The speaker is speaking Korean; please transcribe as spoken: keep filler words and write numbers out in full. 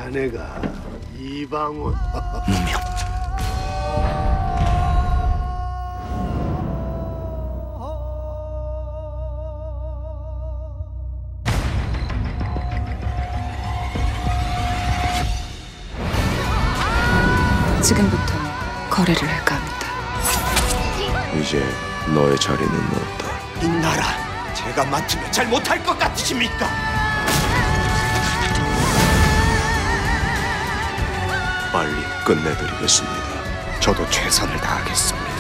자네가 이방원. 무명. 지금부터 거래를 할까 합니다. 이제 너의 자리는 없다. 이 나라 제가 맡으면 잘 못할 것 같으십니까? 빨리 끝내드리겠습니다. 저도 최선을 다하겠습니다.